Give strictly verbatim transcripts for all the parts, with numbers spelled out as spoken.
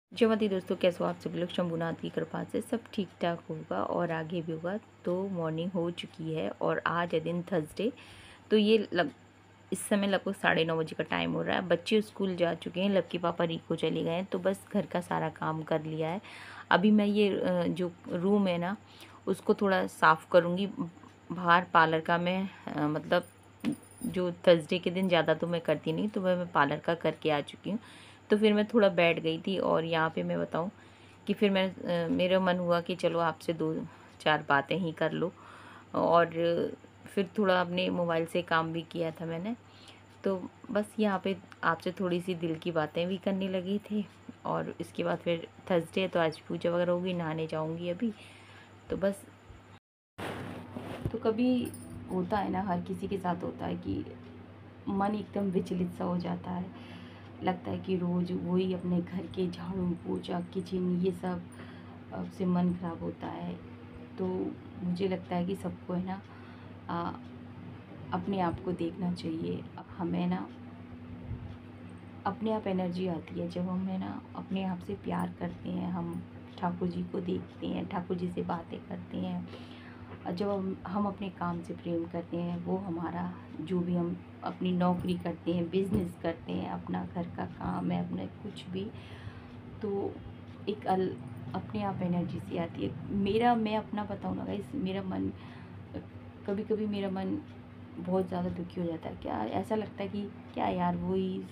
जयमती दोस्तों, कैसे हो आप सभी लोग। शंभुनाथ की कृपा से सब ठीक ठाक होगा और आगे भी होगा। तो मॉर्निंग हो चुकी है और आज है दिन थर्सडे। तो ये लग इस समय लगभग साढ़े नौ बजे का टाइम हो रहा है। बच्चे स्कूल जा चुके हैं, लक्की पापा रिको चले गए हैं, तो बस घर का सारा काम कर लिया है। अभी मैं ये अ, जो रूम है ना उसको थोड़ा साफ़ करूँगी। बाहर पार्लर का मैं अ, मतलब जो थर्सडे के दिन ज़्यादा तो मैं करती नहीं, तो वह मैं पार्लर का करके आ चुकी हूँ। तो फिर मैं थोड़ा बैठ गई थी और यहाँ पे मैं बताऊँ कि फिर मैं अ, मेरा मन हुआ कि चलो आपसे दो चार बातें ही कर लो। और फिर थोड़ा अपने मोबाइल से काम भी किया था मैंने। तो बस यहाँ पे आपसे थोड़ी सी दिल की बातें भी करने लगी थी। और इसके बाद फिर थर्सडे है तो आज पूजा वगैरह होगी, नहाने जाऊँगी अभी। तो बस, तो कभी होता है ना, हर किसी के साथ होता है कि मन एकदम विचलित सा हो जाता है। लगता है कि रोज़ वही अपने घर के झाड़ू पोछा किचन ये सब अ, से मन खराब होता है। तो मुझे लगता है कि सबको है ना आ, अपने आप को देखना चाहिए। अब हमें ना अपने आप एनर्जी आती है जब हम है ना अपने आप से प्यार करते हैं। हम ठाकुर जी को देखते हैं, ठाकुर जी से बातें करते हैं। और जब हम हम अपने काम से प्रेम करते हैं, वो हमारा जो भी हम अपनी नौकरी करते हैं, बिजनेस करते हैं, अपना घर का काम है, अपना कुछ भी, तो एक अल अपने आप एनर्जी सी आती है। मेरा मैं अपना बताऊँ ना गाइस, मेरा मन कभी कभी मेरा मन बहुत ज़्यादा दुखी हो जाता है। क्या ऐसा लगता है कि क्या यार, वही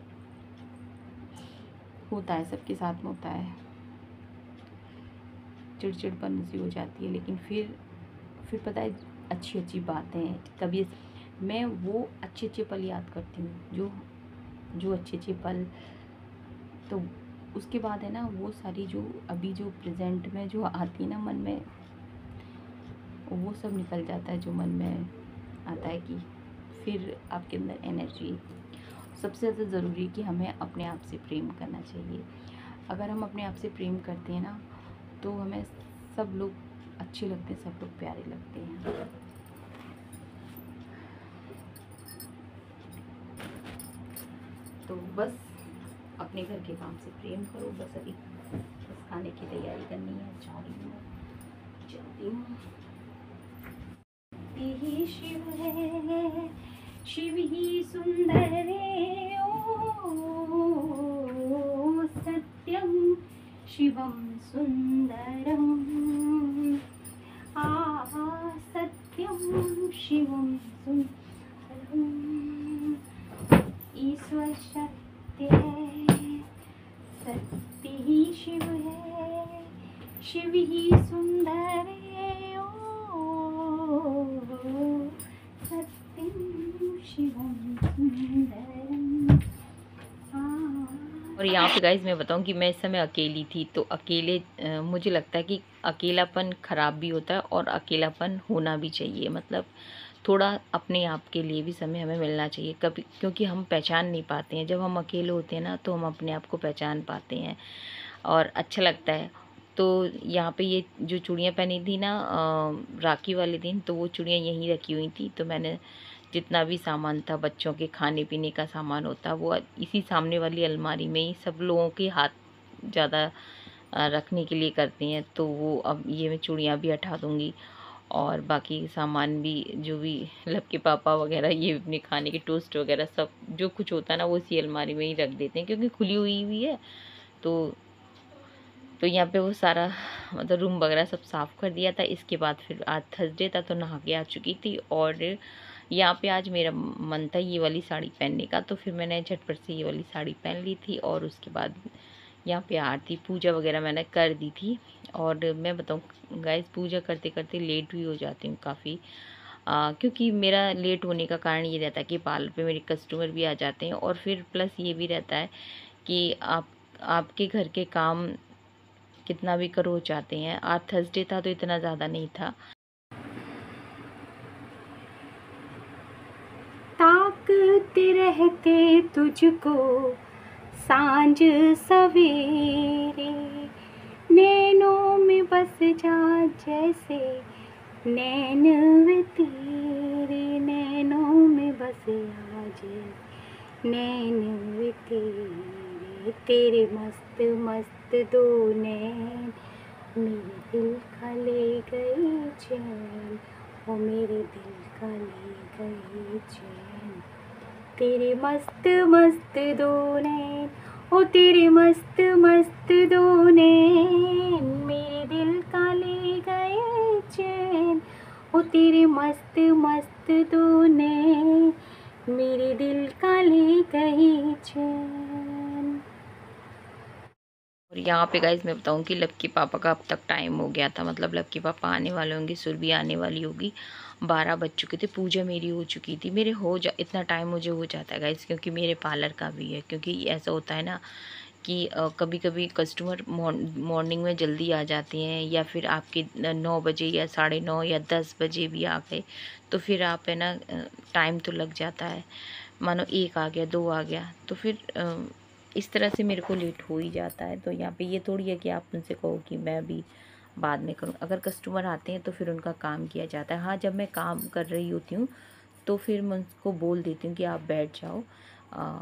होता है, सबके साथ में होता है, चिड़चिड़पन सी हो जाती है। लेकिन फिर फिर पता है, अच्छी अच्छी बातें कभी मैं वो अच्छे अच्छे पल याद करती हूँ, जो जो अच्छे अच्छे पल। तो उसके बाद है ना वो सारी जो अभी जो प्रेजेंट में जो आती है ना मन में, वो सब निकल जाता है। जो मन में आता है कि फिर आपके अंदर एनर्जी। सबसे ज़्यादा ज़रूरी कि हमें अपने आप से प्रेम करना चाहिए। अगर हम अपने आप से प्रेम करते हैं ना, तो हमें सब लोग अच्छे लगते हैं, सब लोग प्यारे लगते हैं। तो बस अपने घर के काम से प्रेम करो। बस अभी बस खाने की तैयारी करनी है। जा रही हूँ चलती हूँ। यही शिव है, शिव ही सुंदर रे, ओ सत्यम शिवम सुंदरम, आ सत्यम शिवम सुंदरम। ईश्वर सत्य है, सत्य ही शिव है, शिव ही सुंदर है, ओ सत्यम शिवम सुंदरम। और यहाँ पे गाइज मैं बताऊँ कि मैं इस समय अकेली थी। तो अकेले अ, मुझे लगता है कि अकेलापन ख़राब भी होता है और अकेलापन होना भी चाहिए। मतलब थोड़ा अपने आप के लिए भी समय हमें मिलना चाहिए कभी, क्योंकि हम पहचान नहीं पाते हैं। जब हम अकेले होते हैं ना, तो हम अपने आप को पहचान पाते हैं और अच्छा लगता है। तो यहाँ पे ये जो चूड़ियाँ पहनी थी ना अ, राखी वाले दिन, तो वो चूड़ियाँ यहीं रखी हुई थी। तो मैंने जितना भी सामान था, बच्चों के खाने पीने का सामान होता, वो इसी सामने वाली अलमारी में ही सब लोगों के हाथ ज़्यादा अ, रखने के लिए करते हैं। तो वो अब ये मैं चूड़ियाँ भी हटा दूँगी और बाकी सामान भी, जो भी लक्की पापा वगैरह ये अपने खाने के टोस्ट वगैरह सब जो कुछ होता है ना, वो इसी अलमारी में ही रख देते हैं, क्योंकि खुली हुई हुई है। तो तो यहाँ पे वो सारा मतलब रूम वगैरह सब साफ़ कर दिया था। इसके बाद फिर आज थर्सडे था, तो नहा के आ चुकी थी। और यहाँ पे आज मेरा मन था ये वाली साड़ी पहनने का, तो फिर मैंने झटपट से ये वाली साड़ी पहन ली थी। और उसके बाद यहाँ पे आरती पूजा वगैरह मैंने कर दी थी। और मैं बताऊँ गाइस, पूजा करते करते लेट भी हो जाती हूँ काफ़ी, क्योंकि मेरा लेट होने का कारण ये रहता है कि पार्लर पे मेरे कस्टमर भी आ जाते हैं। और फिर प्लस ये भी रहता है कि आप आपके घर के काम कितना भी करो हो जाते हैं। आज थर्सडे था तो इतना ज़्यादा नहीं था। ताकते रहते तुझको सांझ सवेरे, नैनों में बस जा जैसे नैन वे तेरे, नैनों में बस आ जैसे नैन वे तेरे। तेरे मस्त मस्त दो नैन मेरे दिल का ले गई चैन, ओ मेरे दिल का ले गई चैन। तेरे मस्त मस्त दो नैन, ओ तेरे मस्त मस्त दो नैन मेरे दिल का ले गए चैन, ओ तेरे मस्त मस्त दो नैन मेरे दिल का ले गई चैन। और यहाँ पे गाइज मैं बताऊँ कि लक्की पापा का अब तक टाइम हो गया था, मतलब लक्की पापा आने वाले होंगे, सुरभि आने वाली होगी, बारह बज चुके थे, पूजा मेरी हो चुकी थी। मेरे हो जा इतना टाइम मुझे हो जाता है गाइज, क्योंकि मेरे पार्लर का भी है। क्योंकि ऐसा होता है ना कि कभी कभी कस्टमर मॉर्निंग में जल्दी आ जाते हैं, या फिर आपके नौ बजे या साढ़े नौ या दस बजे भी आ गए, तो फिर आप है ना टाइम तो लग जाता है। मानो एक आ गया, दो आ गया, तो फिर इस तरह से मेरे को लेट हो ही जाता है। तो यहाँ पे ये थोड़ी है कि आप उनसे कहो कि मैं भी बाद में करूँ। अगर कस्टमर आते हैं तो फिर उनका काम किया जाता है। हाँ, जब मैं काम कर रही होती हूँ तो फिर मैं उनको बोल देती हूँ कि आप बैठ जाओ, आ,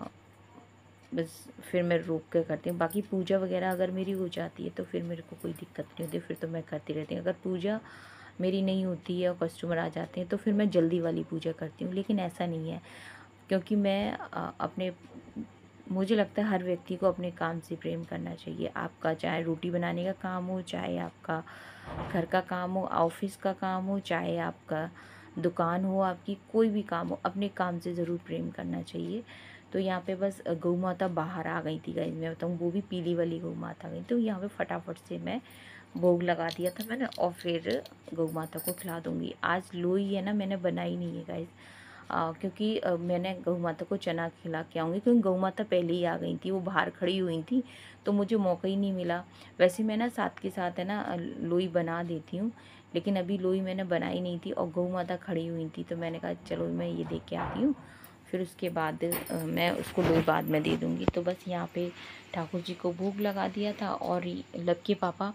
बस फिर मैं रोक के करती हूँ। बाकी पूजा वगैरह अगर मेरी हो जाती है तो फिर मेरे को कोई दिक्कत नहीं होती, फिर तो मैं करती रहती हूँ। अगर पूजा मेरी नहीं होती है और कस्टमर आ जाते हैं तो फिर मैं जल्दी वाली पूजा करती हूँ। लेकिन ऐसा नहीं है, क्योंकि मैं अपने मुझे लगता है हर व्यक्ति को अपने काम से प्रेम करना चाहिए। आपका चाहे रोटी बनाने का काम हो, चाहे आपका घर का काम हो, ऑफिस का काम हो, चाहे आपका दुकान हो, आपकी कोई भी काम हो, अपने काम से ज़रूर प्रेम करना चाहिए। तो यहाँ पे बस गौ माता बाहर आ गई थी गाइस, मैं बताऊँ, वो भी पीली वाली गौ माता गई। तो यहाँ पे फटाफट से मैं भोग लगा दिया था मैंने, और फिर गौ माता को खिला दूँगी। आज लोई है ना, मैंने बनाई नहीं है गाइस, आ, क्योंकि आ, मैंने गौ माता को चना खिला के आऊँगी, क्योंकि गौ माता पहले ही आ गई थी, वो बाहर खड़ी हुई थी, तो मुझे मौका ही नहीं मिला। वैसे मैं ना साथ के साथ है ना लोई बना देती हूँ, लेकिन अभी लोई मैंने बनाई नहीं थी और गौ माता खड़ी हुई थी, तो मैंने कहा चलो मैं ये दे के आती हूँ, फिर उसके बाद आ, मैं उसको लोई बाद में दे दूँगी। तो बस यहाँ पे ठाकुर जी को भोग लगा दिया था, और लक्की पापा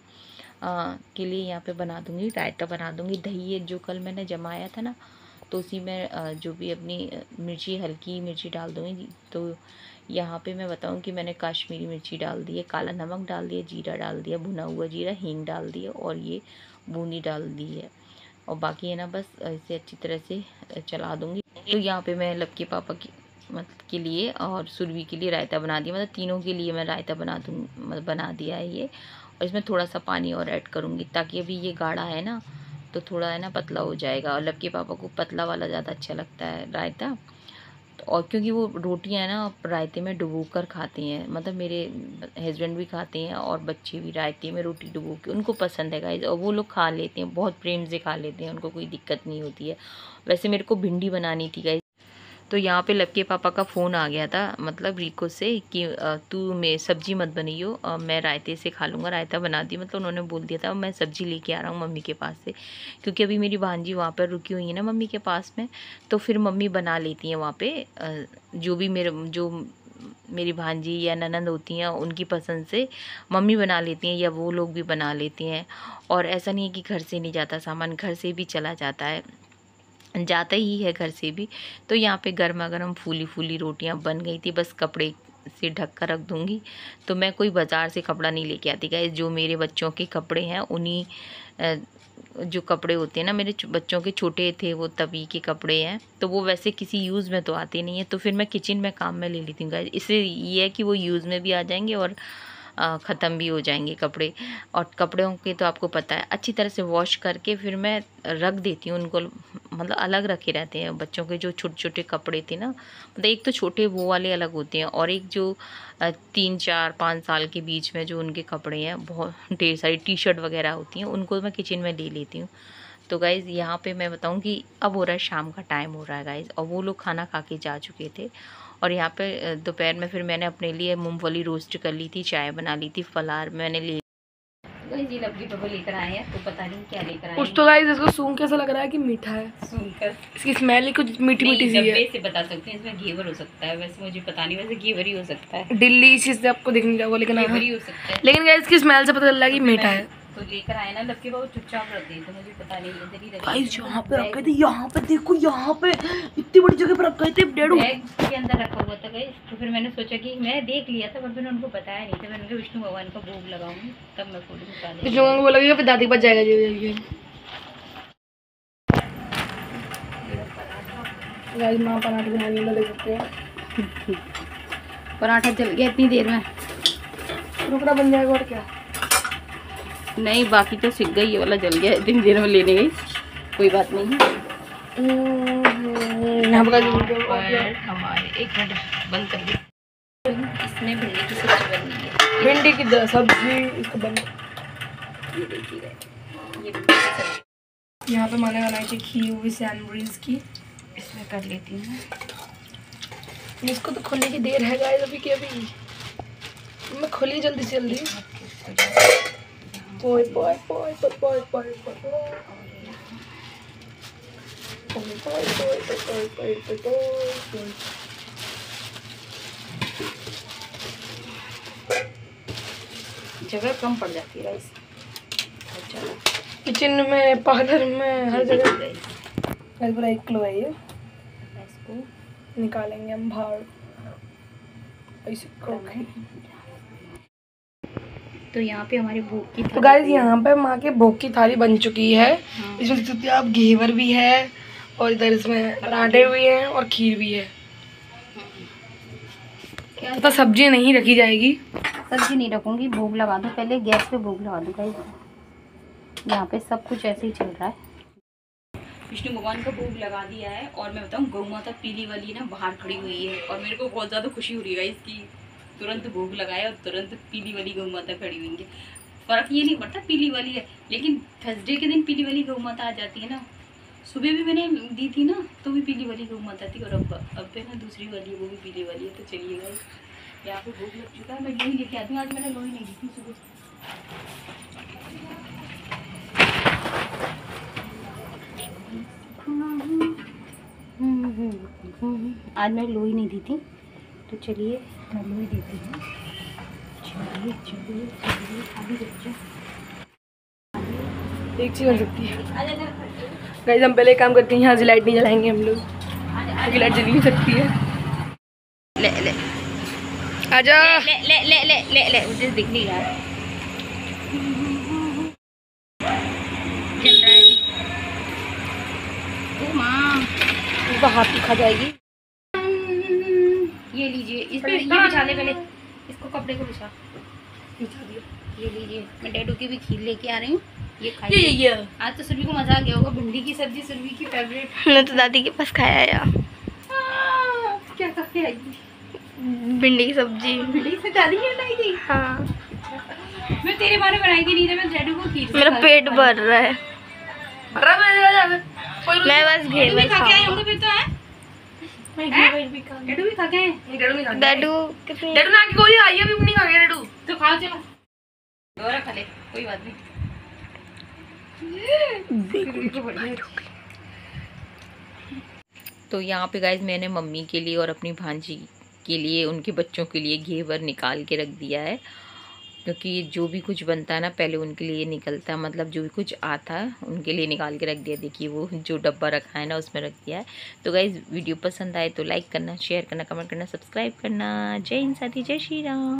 आ, के लिए यहाँ पे बना दूँगी रायता, बना दूँगी। दही जो कल मैंने जमाया था ना, तो उसी में जो भी अपनी मिर्ची, हल्की मिर्ची डाल दूँगी। तो यहाँ पे मैं बताऊँ कि मैंने काश्मीरी मिर्ची डाल दी है, काला नमक डाल दिया, जीरा डाल दिया, भुना हुआ जीरा, हींग डाल दिया, और ये बूंदी डाल दी है, और बाकी है ना बस इसे अच्छी तरह से चला दूँगी। तो यहाँ पे मैं लक्की पापा की मतलब के लिए और सुरभि के लिए रायता बना दिया, मतलब तीनों के लिए मैं रायता बना दूँ मतलब बना दिया है ये। और इसमें थोड़ा सा पानी और ऐड करूँगी, ताकि अभी ये गाढ़ा है ना, तो थोड़ा है ना पतला हो जाएगा। और लक्की पापा को पतला वाला ज़्यादा अच्छा लगता है रायता, और क्योंकि वो रोटियां ना रायते में डुबो कर खाते हैं, मतलब मेरे हस्बैंड भी खाते हैं और बच्चे भी रायते में रोटी डुबो के, उनको पसंद है गाइस, और वो लोग खा लेते हैं, बहुत प्रेम से खा लेते हैं, उनको कोई दिक्कत नहीं होती है। वैसे मेरे को भिंडी बनानी थी गाइस, तो यहाँ पे लक्की पापा का फ़ोन आ गया था, मतलब रिको से, कि तू मैं सब्जी मत बनाइयो, मैं रायते से खा लूँगा, रायता बना दी, मतलब उन्होंने बोल दिया था मैं सब्जी लेके आ रहा हूँ मम्मी के पास से, क्योंकि अभी मेरी भांजी वहाँ पर रुकी हुई है ना मम्मी के पास में, तो फिर मम्मी बना लेती हैं वहाँ पे जो भी मेरे जो मेरी भांजी या ननंद होती हैं उनकी पसंद से मम्मी बना लेती हैं, या वो लोग भी बना लेती हैं। और ऐसा नहीं है कि घर से नहीं जाता सामान, घर से भी चला जाता है, जाता ही है घर से भी। तो यहाँ पे गर्मा गर्म फूली फूली रोटियां बन गई थी, बस कपड़े से ढक कर रख दूँगी। तो मैं कोई बाज़ार से कपड़ा नहीं लेके आती गाइस, जो मेरे बच्चों के कपड़े हैं उन्हीं जो कपड़े होते हैं ना, मेरे बच्चों के छोटे थे वो तभी के कपड़े हैं, तो वो वैसे किसी यूज़ में तो आते नहीं है, तो फिर मैं किचन में काम में ले लेती हूँ गाइस। इससे ये है कि वो यूज़ में भी आ जाएंगे और ख़त्म भी हो जाएंगे कपड़े। और कपड़ों के तो आपको पता है अच्छी तरह से वॉश करके फिर मैं रख देती हूँ उनको, मतलब अलग रखे रहते हैं। बच्चों के जो छोटे छोटे कपड़े थे ना, मतलब एक तो छोटे वो वाले अलग होते हैं, और एक जो तीन चार पाँच साल के बीच में जो उनके कपड़े हैं, बहुत ढेर सारी टी शर्ट वगैरह होती हैं, उनको मैं किचन में ले लेती हूँ। तो गाइज़ यहाँ पे मैं बताऊँ कि अब हो रहा है शाम का टाइम हो रहा है गाइज़, और वो लोग खाना खा के जा चुके थे। और यहाँ पे दोपहर में फिर मैंने अपने लिए मूंगफली रोस्ट कर ली थी, चाय बना ली थी, फलार मैंने ले जी लवली पापा लेकर आए हैं, तो पता नहीं क्या लेकर आए हैं। तो गाइस इसको सूंघ कैसा लग रहा है कि मीठा है, सूंघकर इसकी स्मेल ही कुछ मीठी मीठी सी है। से बता सकते हैं इसमें घेवर हो सकता है, वैसे मुझे पता नहीं, वैसे घेवर ही हो सकता है, दिल्ली चीज से आपको दिख नहीं जाएगा, लेकिन घेवर ही हो सकता है। लेकिन गाइस इसकी स्मेल से पता चल रहा है कि मीठा है। तो लेकर आए ना लक्की बाबू, चुपचाप रख दी, तो मुझे पता नहीं इधर ही रख गाइस यहाँ पे रखे थे, यहाँ पे देखो, यहाँ पे इतनी बड़ी जगह पे रखे थे डैडू, बैग के अंदर रखा हुआ था गाइस। तो फिर मैंने सोचा कि मैं देख लिया था पर फिर उनको बताया नहीं था। मैंने कहा विष्णु भगवान का भोग लगाऊंगी तब मैं फोटो निकालूंगी। विष्णु भगवान को लगेगा फिर दादी के पास जाएगा जी। गाइस माँ पराठा बनाने वाला देख सकते हैं, पराठा जल गया इतनी देर में, रुकना बन जाएगा और क्या। नहीं बाकी तो सीख गई, ये वाला जल गया इतनी देर में लेने गई, कोई बात नहीं है। यहाँ पर हमारे एक मिनट बंद कर दी। इसमें भिंडी की सब्जी बननी है, भिंडी की सब्जी इसको बंद। ये देखिए ये भिंडी की सब्जी यहाँ पे मैंने बनाई थी खीर हुई सैंडविच की, इसमें कर लेती हूँ। इसको तो खोलने की देर है गाइस, अभी के अभी मैं खोली जल्दी से जल्दी। पोय पोय पोय पोय पोय पोय पोय पोय पोय पोय। जगह कम पड़ जाती है गाइस, किचन में, पार्लर में, हर जगह। पूरा एक किलो है ये, इसको निकालेंगे हम बाहर ऐसे करके। तो यहाँ पे हमारे भोग की, तो गाइस यहाँ पे माँ के भोग की थाली बन चुकी है। हाँ। इसमें देख सकते हो आप, घेवर भी है और इधर इसमें पराठे भी हैं और खीर भी है। क्या तो सब्जी नहीं रखी जाएगी, सब्जी नहीं रखूँगी, भोग लगा दूँ पहले, गैस पे भोग लगा दूँ गाइस। यहाँ पे सब कुछ ऐसे ही चल रहा है। विष्णु भगवान का भोग लगा दिया है और मैं बताऊँ गौ माता पीली वाली ना बाहर खड़ी हुई है और मेरे को बहुत ज़्यादा खुशी हो रही है इसकी। तुरंत भोग लगाया और तुरंत पीली वाली गौ माता खड़ी हुई है। फ़र्क ये नहीं पड़ता पीली वाली है, लेकिन थर्सडे के दिन पीली वाली गौ माता आ जाती है ना। सुबह भी मैंने दी थी ना तो भी पीली वाली गौ माता थी, और अब अब पे ना दूसरी वाली वो भी पीली वाली है। तो चलिए गाइस यहाँ पे भोग लग चुका है, मैं लोई लेके आती हूँ। आज मैंने लोई नहीं दी थी सुबह। आज मैं लोई नहीं दी थी, तो चलिए मैं लोई देती हूँ। चलिए चलिए चलिए अभी बच्चा एक चीज बन सकती है गाइस। हम पहले काम करते हैं, यहाँ से लाइट नहीं जलाएंगे हम लोग क्योंकि लाइट जल नहीं सकती है। ले ले आजा, ले ले ले ले ले ले मुझे दिख नहीं रहा है। चल रहा है ओ माँ, इसको हाथी खा जाएगी। ये लीजिए, इस पे ये बिछा ले पहले, इसको कपड़े को बिछा बिछा दिया। ये लीजिए, मैं डैडू की भी खीर लेके आ रही हूँ, ये खाइए। ये ये आज तो सुरभि को मजा आ गया होगा, भिंडी की सब्जी सुरभि की फेवरेट। मैंने तो दादी के पास खाया है यार। क्या खाते आएगी? भिंडी की सब्जी। भिंडी से दादी ने बनाई थी? हाँ, मैं तेरे बारे बनाई थी नहीं था, मैं डैडू को खीर। मेरा पेट भर रहा है। मैं बस घेवर खा के आए होंगे फिर तो है। डैडू भी खा के आए? डैडू कितनी डैडू ना की गोली आई है, अभी नहीं खा गया डैडू। तो खाओ चलो, दोबारा खा ले, कोई बात नहीं। तो यहाँ पे गाइज मैंने मम्मी के लिए और अपनी भांजी के लिए, उनके बच्चों के लिए घेवर निकाल के रख दिया है, क्योंकि जो भी कुछ बनता है ना पहले उनके लिए निकलता है, मतलब जो भी कुछ आता है उनके लिए निकाल के रख दिया। देखिए वो जो डब्बा रखा है ना उसमें रख दिया है। तो गाइज वीडियो पसंद आए तो लाइक करना, शेयर करना, कमेंट करना, सब्सक्राइब करना। जय हिंद साथी, जय श्री राम।